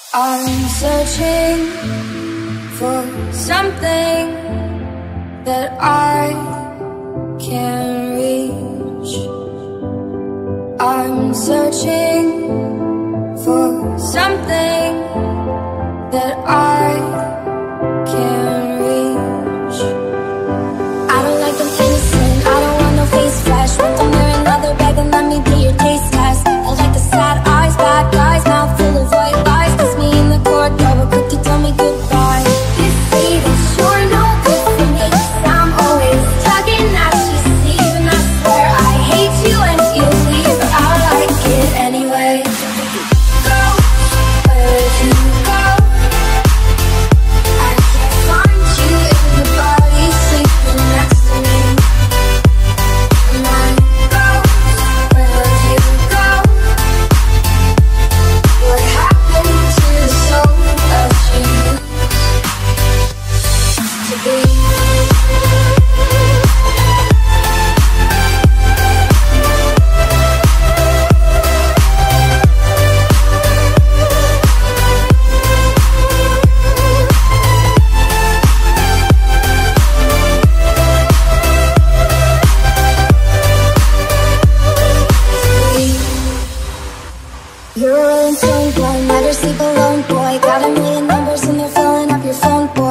I'm searching for something that I can reach. I'm searching for something that I can reach. I don't like them innocent, I don't want no face flash. Want them wearing leather bag and let me be your taste test. I like the sad eyes, bad guys, mouth full of white lies. Kiss me in the corridor, but quick to tell me goodbye. This fate is sure no good for me, 'cause I'm always tugging at your sleeve. And I swear I hate you when you leave, but I like it anyway. Go, where'd you go? I can't find you in the body sleeping next to me. And I go, where'd you go? What happened to the soul that you used to be? You're a rolling stone boy, never sleep alone, boy. Got a million numbers and they're filling up your phone, boy.